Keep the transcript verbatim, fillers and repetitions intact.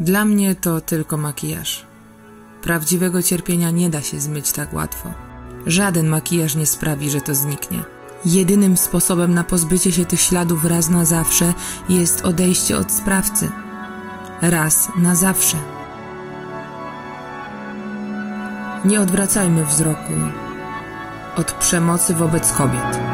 Dla mnie to tylko makijaż. Prawdziwego cierpienia nie da się zmyć tak łatwo. Żaden makijaż nie sprawi, że to zniknie. Jedynym sposobem na pozbycie się tych śladów raz na zawsze jest odejście od sprawcy. Raz na zawsze. Nie odwracajmy wzroku od przemocy wobec kobiet.